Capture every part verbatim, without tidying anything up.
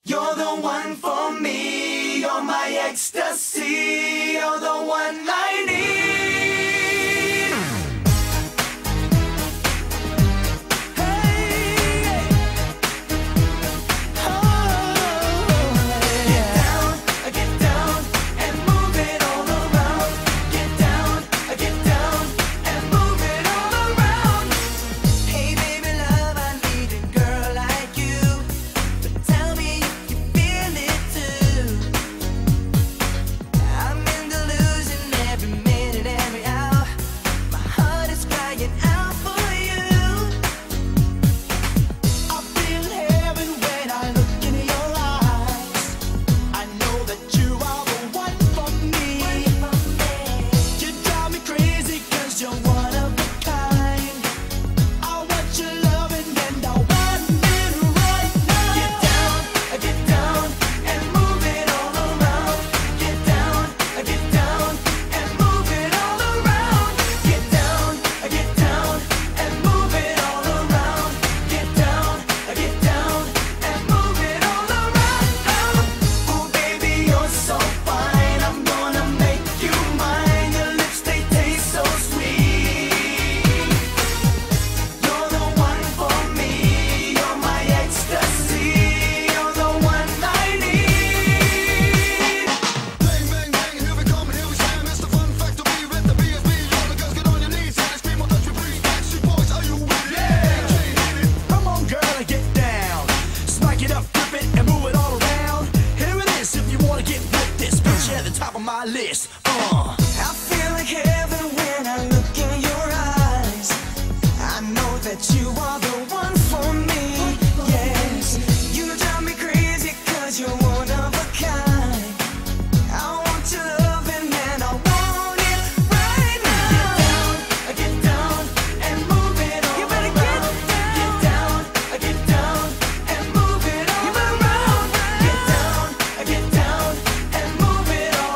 You're the one for me, you're my ecstasy, you're the one I need. My list. Uh. I feel like heaven when I look in your eyes. I know that you are the one for me. Yes, you drive me crazy cause you're one of a kind. I want your loving and I want it right now. Get down, get down and move it all. You better get down. Get down, get down and move it all around. Get down, get down and move it all.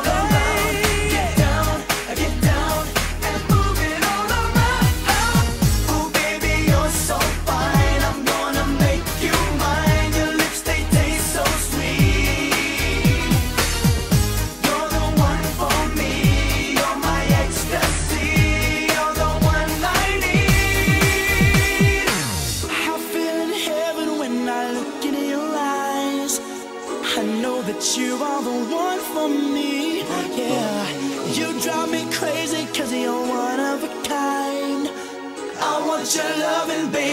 I know that you are the one for me, yeah. You drive me crazy cause you're one of a kind. I want your loving, baby.